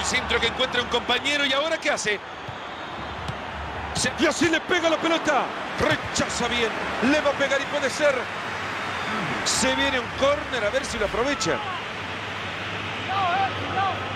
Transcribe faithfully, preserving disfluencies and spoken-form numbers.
el centro que encuentra un compañero. ¿Y ahora qué hace? Se... Y así le pega la pelota. Rechaza bien. Le va a pegar y puede ser. Se viene un córner, a ver si lo aprovecha. No, no.